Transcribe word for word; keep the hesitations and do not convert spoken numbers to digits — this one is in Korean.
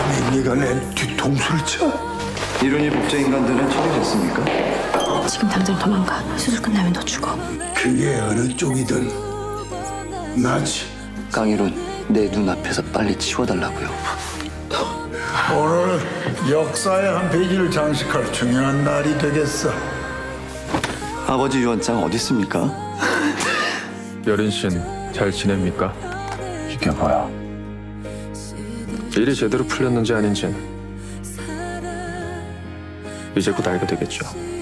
감히 네가 내 뒤통수를 쳐? 이론이 복제인간들은 처리됐습니까? 지금 당장 도망가. 수술 끝나면 너 죽어. 그게 어느 쪽이든 나지. 강일훈, 내 눈앞에서 빨리 치워달라고요. 오늘 역사의 한 페이지를 장식할 중요한 날이 되겠어. 아버지 유언장 어디 있습니까? 여린 씨는 잘 지냅니까? 이게 뭐야? 일이 제대로 풀렸는지 아닌지는 이제 곧 알게 되겠죠.